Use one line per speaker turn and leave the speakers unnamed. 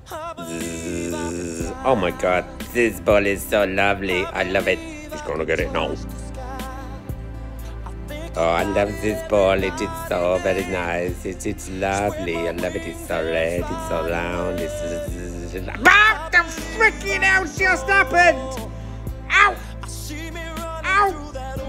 Oh my god, this ball is so lovely. I love it. He's gonna get it now. Oh, I love this ball. It is so very nice. It's lovely. I love it. It's so red. It's so round. What the freaking hell just happened? Ow! Ow!